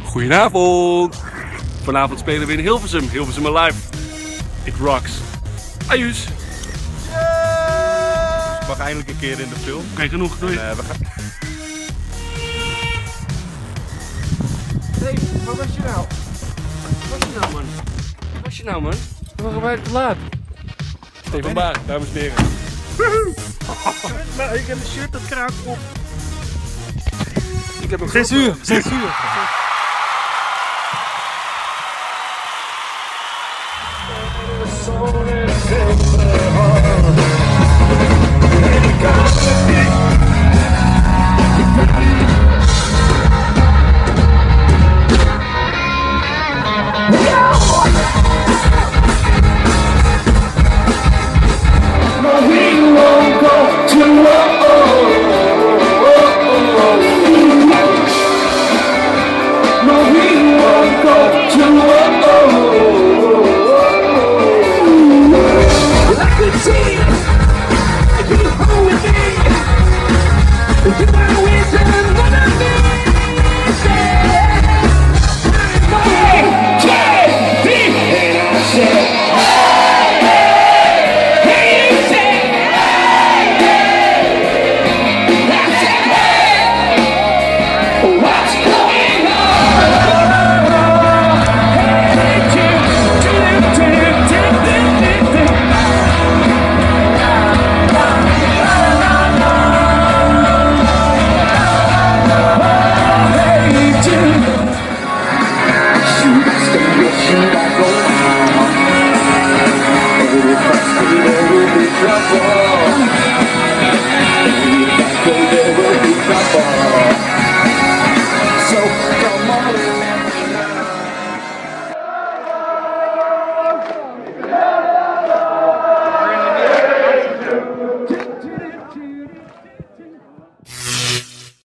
Goedenavond. Vanavond spelen we in Hilversum. Hilversum Alive. It rocks. Ajuus. Ik mag eindelijk een keer in de film. Oké, genoeg. Doei. We gaan... Hey, waar was je nou? Waar was je nou, man? Waar was je nou, man? We waren bijna te laat. Steven Baar, dames en heren. Maar ik heb een shirt dat kraakt op. Ik heb een Censuur!